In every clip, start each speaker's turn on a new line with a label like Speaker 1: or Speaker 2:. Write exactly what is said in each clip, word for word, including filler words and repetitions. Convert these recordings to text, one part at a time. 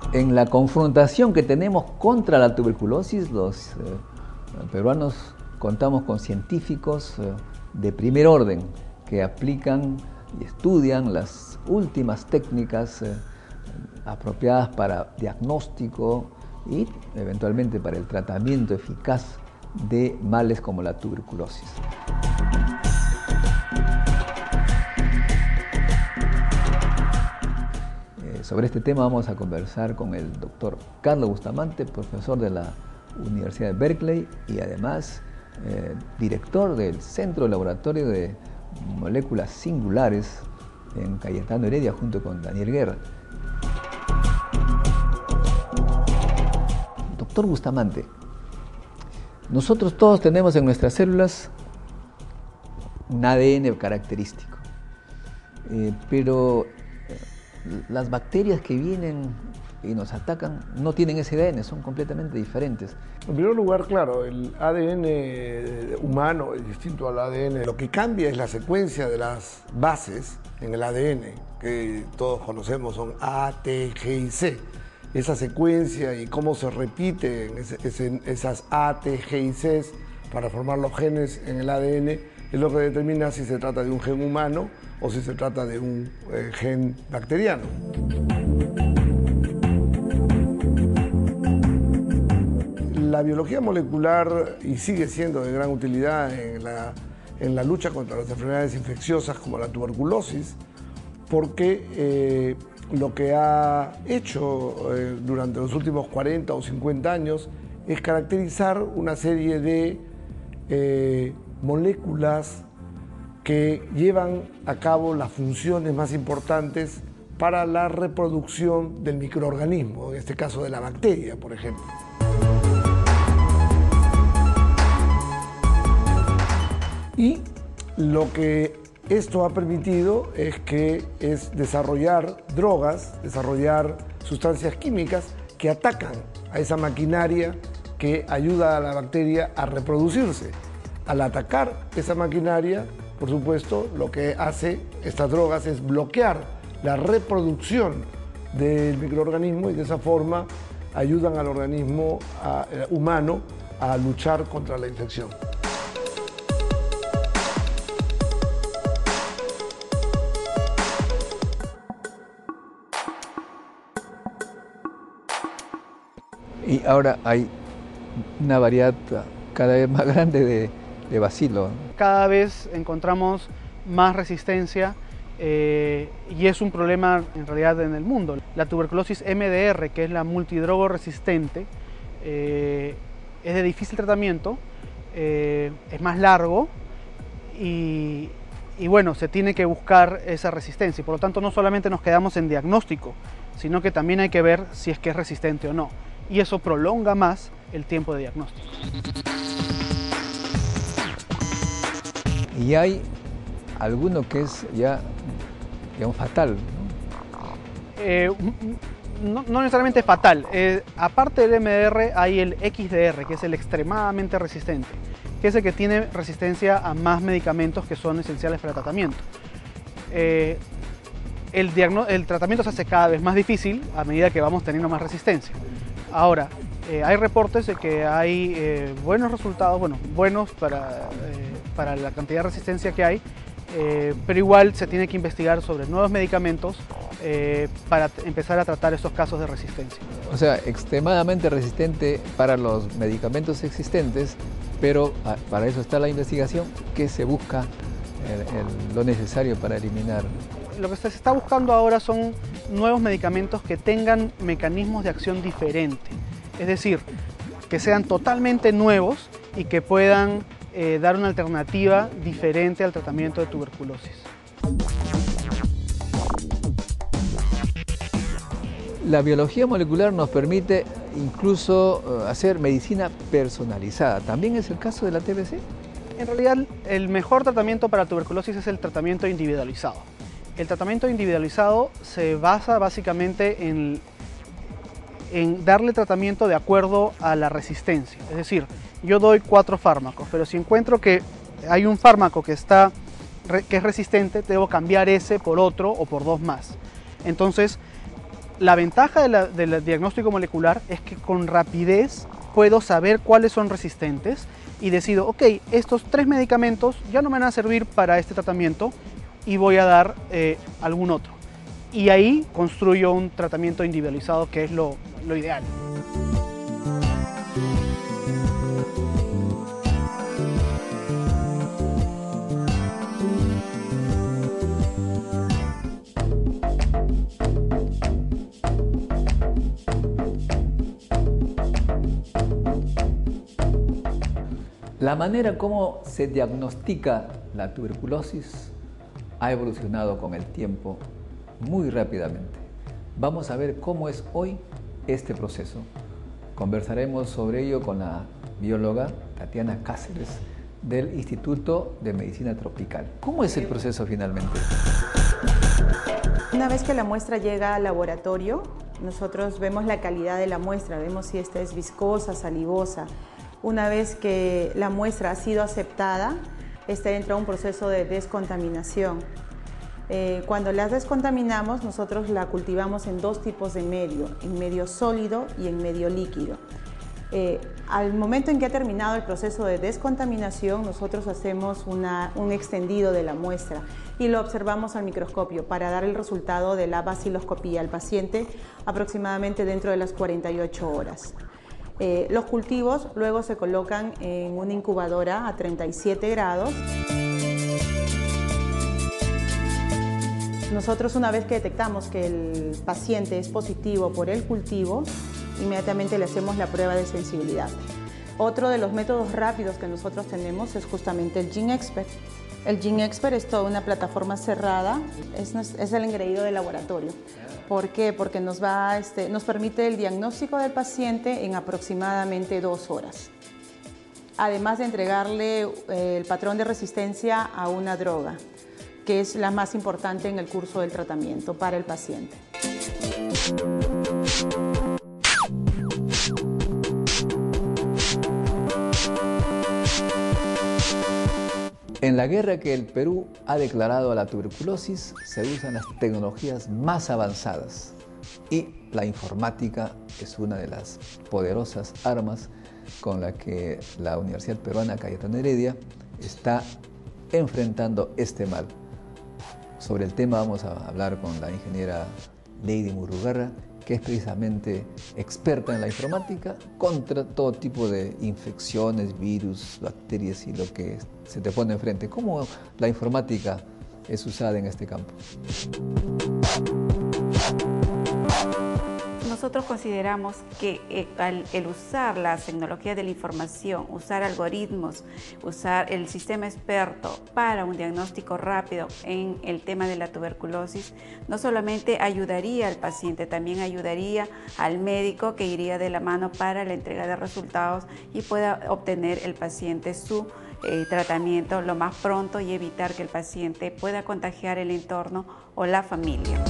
Speaker 1: En la confrontación que tenemos contra la tuberculosis, los eh, peruanos contamos con científicos eh, de primer orden que aplican y estudian las últimas técnicas eh, apropiadas para diagnóstico y eventualmente para el tratamiento eficaz de males como la tuberculosis. Sobre este tema vamos a conversar con el doctor Carlos Bustamante, profesor de la Universidad de Berkeley y además eh, director del Centro de Laboratorio de Moléculas Singulares en Cayetano Heredia junto con Daniel Guerra. Doctor Bustamante, nosotros todos tenemos en nuestras células un A D N característico, eh, pero las bacterias que vienen y nos atacan no tienen ese A D N, son completamente diferentes.
Speaker 2: En primer lugar, claro, el A D N humano es distinto al A D N. Lo que cambia es la secuencia de las bases en el A D N, que todos conocemos, son A, T, G y C. Esa secuencia y cómo se repiten esas A, T, G y C para formar los genes en el A D N es lo que determina si se trata de un gen humano o si se trata de un eh, gen bacteriano. La biología molecular, y sigue siendo de gran utilidad en la, en la lucha contra las enfermedades infecciosas como la tuberculosis, porque eh, lo que ha hecho eh, durante los últimos cuarenta o cincuenta años es caracterizar una serie de eh, moléculas que llevan a cabo las funciones más importantes para la reproducción del microorganismo, en este caso de la bacteria, por ejemplo. Y lo que esto ha permitido es que es desarrollar drogas, desarrollar sustancias químicas que atacan a esa maquinaria que ayuda a la bacteria a reproducirse. Al atacar esa maquinaria, por supuesto, lo que hace estas drogas es bloquear la reproducción del microorganismo y de esa forma ayudan al organismo a, eh, humano a luchar contra la infección.
Speaker 1: Y ahora hay una variedad cada vez más grande de, de bacilo.
Speaker 3: Cada vez encontramos más resistencia eh, y es un problema en realidad en el mundo. La tuberculosis M D R, que es la multidrogo resistente, eh, es de difícil tratamiento, eh, es más largo y, y bueno, se tiene que buscar esa resistencia. Por lo tanto, no solamente nos quedamos en diagnóstico, sino que también hay que ver si es que es resistente o no. Y eso prolonga más el tiempo de diagnóstico.
Speaker 1: Y hay alguno que es ya, digamos, fatal, ¿no?
Speaker 3: Eh, no, no necesariamente fatal. Eh, aparte del M D R hay el X D R, que es el extremadamente resistente, que es el que tiene resistencia a más medicamentos que son esenciales para el tratamiento. Eh, el, el tratamiento se hace cada vez más difícil a medida que vamos teniendo más resistencia. Ahora, eh, hay reportes de que hay eh, buenos resultados, bueno, buenos para, eh, para la cantidad de resistencia que hay, eh, pero igual se tiene que investigar sobre nuevos medicamentos eh, para empezar a tratar estos casos de resistencia.
Speaker 1: O sea, extremadamente resistente para los medicamentos existentes, pero a, para eso está la investigación, que se busca el, el, lo necesario para eliminar.
Speaker 3: Lo que se está buscando ahora son nuevos medicamentos que tengan mecanismos de acción diferentes, es decir, que sean totalmente nuevos y que puedan eh, dar una alternativa diferente al tratamiento de tuberculosis.
Speaker 1: La biología molecular nos permite incluso hacer medicina personalizada. ¿También es el caso de la T B C?
Speaker 3: En realidad, el mejor tratamiento para tuberculosis es el tratamiento individualizado. El tratamiento individualizado se basa básicamente en, en darle tratamiento de acuerdo a la resistencia. Es decir, yo doy cuatro fármacos, pero si encuentro que hay un fármaco que, está, que es resistente, debo cambiar ese por otro o por dos más. Entonces, La ventaja de la, del diagnóstico molecular es que con rapidez puedo saber cuáles son resistentes y decido, ok, estos tres medicamentos ya no me van a servir para este tratamiento y voy a dar eh, algún otro. Y ahí construyo un tratamiento individualizado, que es lo, lo ideal.
Speaker 1: La manera como se diagnostica la tuberculosis ha evolucionado con el tiempo muy rápidamente. Vamos a ver cómo es hoy este proceso. Conversaremos sobre ello con la bióloga Tatiana Cáceres del Instituto de Medicina Tropical. ¿Cómo es el proceso finalmente?
Speaker 4: Una vez que la muestra llega al laboratorio, nosotros vemos la calidad de la muestra, vemos si esta es viscosa, salivosa. Una vez que la muestra ha sido aceptada, esta entra a un proceso de descontaminación. Eh, cuando la descontaminamos, nosotros la cultivamos en dos tipos de medio, en medio sólido y en medio líquido. Eh, al momento en que ha terminado el proceso de descontaminación, nosotros hacemos una, un extendido de la muestra y lo observamos al microscopio para dar el resultado de la baciloscopía al paciente aproximadamente dentro de las cuarenta y ocho horas. Eh, los cultivos luego se colocan en una incubadora a treinta y siete grados. Nosotros, una vez que detectamos que el paciente es positivo por el cultivo, inmediatamente le hacemos la prueba de sensibilidad. Otro de los métodos rápidos que nosotros tenemos es justamente el GenExpert. El GenExpert es toda una plataforma cerrada, es, es el engreído de laboratorio. ¿Por qué? Porque nos, va, este, nos permite el diagnóstico del paciente en aproximadamente dos horas. Además de entregarle eh, el patrón de resistencia a una droga, que es la más importante en el curso del tratamiento para el paciente.
Speaker 1: En la guerra que el Perú ha declarado a la tuberculosis, se usan las tecnologías más avanzadas y la informática es una de las poderosas armas con la que la Universidad Peruana Cayetano Heredia está enfrentando este mal. Sobre el tema vamos a hablar con la ingeniera Lady Murrugarra, que es precisamente experta en la informática contra todo tipo de infecciones, virus, bacterias y lo que se te pone enfrente. ¿Cómo la informática es usada en este campo?
Speaker 5: Nosotros consideramos que el, el usar las tecnologías de la información, usar algoritmos, usar el sistema experto para un diagnóstico rápido en el tema de la tuberculosis, no solamente ayudaría al paciente, también ayudaría al médico que iría de la mano para la entrega de resultados y pueda obtener el paciente su eh, tratamiento lo más pronto y evitar que el paciente pueda contagiar el entorno o la familia.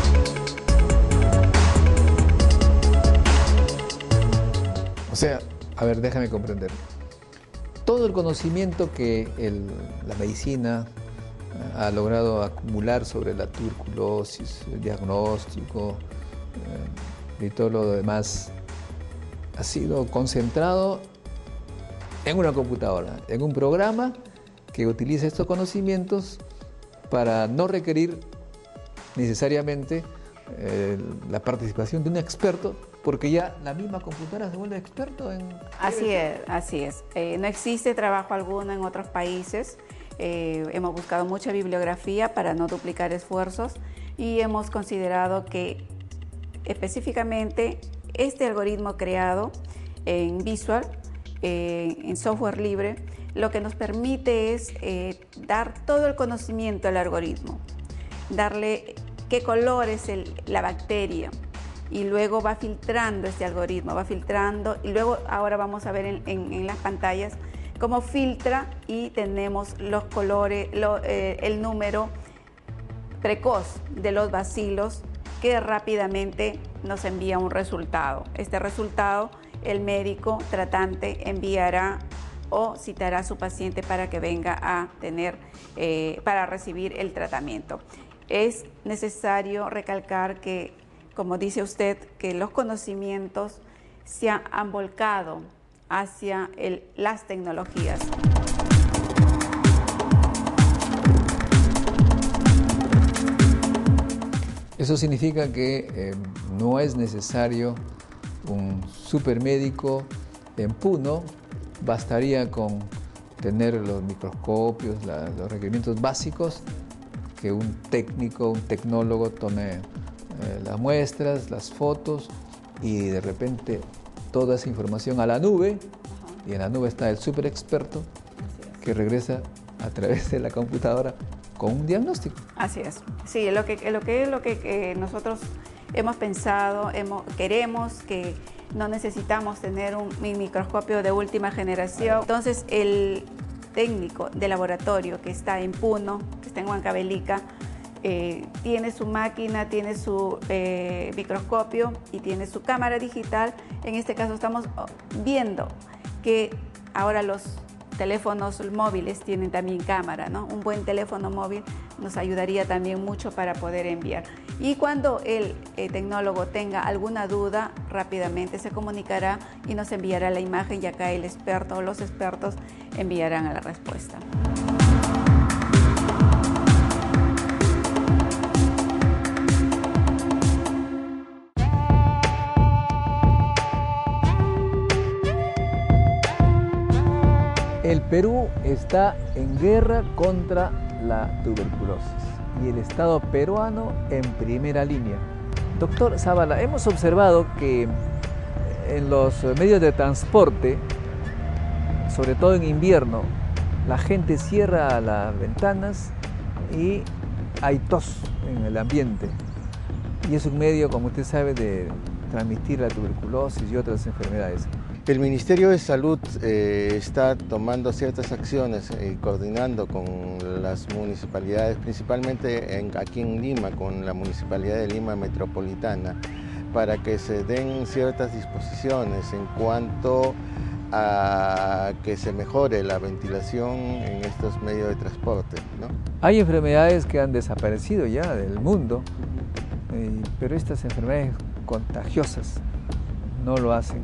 Speaker 1: O sea, a ver, déjame comprender. Todo el conocimiento que el, la medicina ha logrado acumular sobre la tuberculosis, el diagnóstico eh, y todo lo demás, ha sido concentrado en una computadora, en un programa que utiliza estos conocimientos para no requerir necesariamente eh, la participación de un experto, porque ya la misma computadora se vuelve experto en...
Speaker 5: Así es, así es. Eh, no existe trabajo alguno en otros países. Eh, hemos buscado mucha bibliografía para no duplicar esfuerzos y hemos considerado que específicamente este algoritmo creado en Visual, eh, en software libre, lo que nos permite es eh, dar todo el conocimiento al algoritmo, darle qué color es el, la bacteria, y luego va filtrando este algoritmo, va filtrando y luego ahora vamos a ver en, en, en las pantallas cómo filtra y tenemos los colores, lo, eh, el número precoz de los bacilos que rápidamente nos envía un resultado. Este resultado el médico tratante enviará o citará a su paciente para que venga a tener, eh, para recibir el tratamiento. Es necesario recalcar que como dice usted, que los conocimientos se han, han volcado hacia el, las tecnologías.
Speaker 1: Eso significa que eh, no es necesario un supermédico en Puno, bastaría con tener los microscopios, la, los requerimientos básicos, que un técnico, un tecnólogo tome eh, las muestras, las fotos y de repente toda esa información a la nube. Ajá. Y en la nube está el super experto que regresa a través de la computadora con un diagnóstico.
Speaker 5: Así es. Sí, lo que, lo que es lo que, que nosotros hemos pensado, hemos, queremos que no necesitamos tener un microscopio de última generación. Entonces, el técnico de laboratorio que está en Puno, que está en Huancavelica, eh, tiene su máquina, tiene su eh, microscopio y tiene su cámara digital. En este caso estamos viendo que ahora los teléfonos móviles tienen también cámara, ¿no? Un buen teléfono móvil nos ayudaría también mucho para poder enviar. Y cuando el eh, tecnólogo tenga alguna duda, rápidamente se comunicará y nos enviará la imagen y acá el experto o los expertos enviarán a la respuesta.
Speaker 1: El Perú está en guerra contra la tuberculosis y el Estado peruano en primera línea. Doctor Zavala, hemos observado que en los medios de transporte, sobre todo en invierno, la gente cierra las ventanas y hay tos en el ambiente. Y es un medio, como usted sabe, de transmitir la tuberculosis y otras enfermedades.
Speaker 6: El Ministerio de Salud eh, está tomando ciertas acciones y eh, coordinando con las municipalidades, principalmente en, aquí en Lima, con la Municipalidad de Lima Metropolitana, para que se den ciertas disposiciones en cuanto a que se mejore la ventilación en estos medios de transporte, ¿no?
Speaker 1: Hay enfermedades que han desaparecido ya del mundo, eh, pero estas enfermedades contagiosas no lo hacen.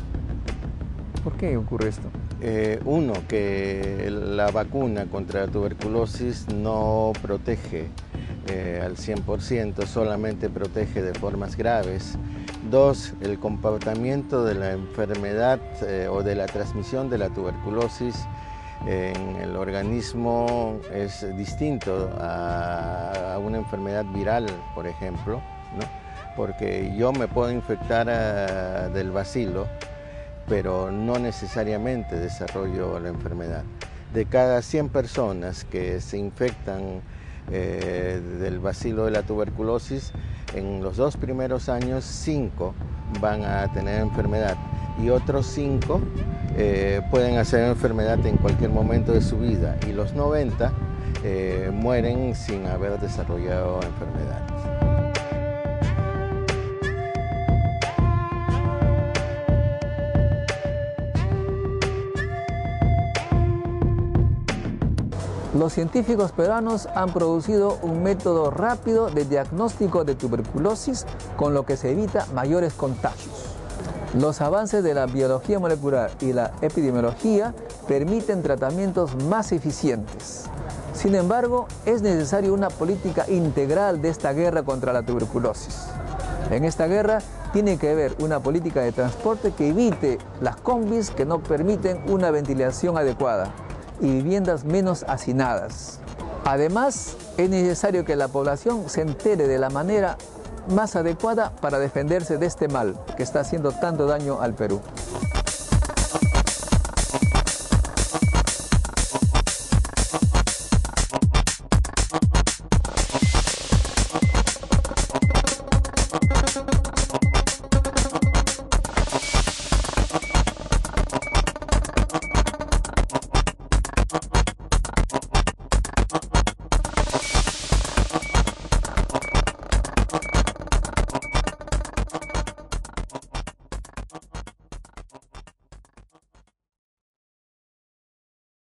Speaker 1: ¿Por qué ocurre esto?
Speaker 6: Eh, uno, que la vacuna contra la tuberculosis no protege eh, al cien por ciento, solamente protege de formas graves. Dos, el comportamiento de la enfermedad eh, o de la transmisión de la tuberculosis eh, en el organismo es distinto a, a una enfermedad viral, por ejemplo, ¿no? Porque yo me puedo infectar a, del bacilo, pero no necesariamente desarrollo la enfermedad. De cada cien personas que se infectan eh, del bacilo de la tuberculosis, en los dos primeros años, cinco van a tener enfermedad y otros cinco eh, pueden hacer enfermedad en cualquier momento de su vida y los noventa eh, mueren sin haber desarrollado enfermedad.
Speaker 1: Los científicos peruanos han producido un método rápido de diagnóstico de tuberculosis, con lo que se evita mayores contagios. Los avances de la biología molecular y la epidemiología permiten tratamientos más eficientes. Sin embargo, es necesaria una política integral de esta guerra contra la tuberculosis. En esta guerra tiene que haber una política de transporte que evite las combis que no permiten una ventilación adecuada y viviendas menos hacinadas. Además, es necesario que la población se entere de la manera más adecuada para defenderse de este mal que está haciendo tanto daño al Perú.